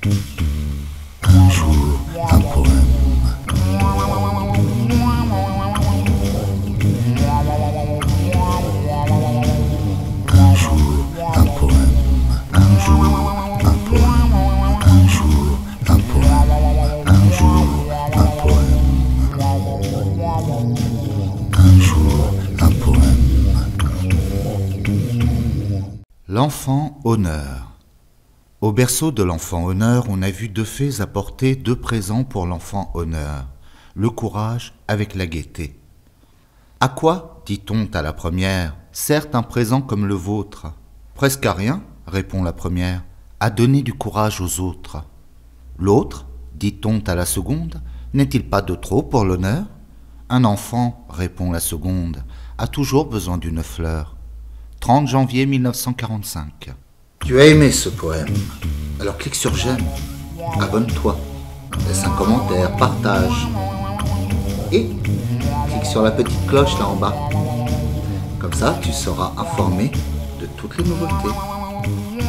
Un jour, un poème. Un jour, un poème. Un jour, un poème. Un jour, un poème. Un jour, un poème. Un jour, un poème. L'enfant honneur. Au berceau de l'enfant honneur, on a vu deux fées apporter deux présents pour l'enfant honneur, le courage avec la gaieté. À quoi, dit-on à la première, sert un présent comme le vôtre? Presque à rien, répond la première, à donner du courage aux autres. L'autre, dit-on à la seconde, n'est-il pas de trop pour l'honneur? Un enfant, répond la seconde, a toujours besoin d'une fleur. 30 janvier 1945. Tu as aimé ce poème, alors clique sur j'aime, abonne-toi, laisse un commentaire, partage et clique sur la petite cloche là en bas. Comme ça, tu seras informé de toutes les nouveautés.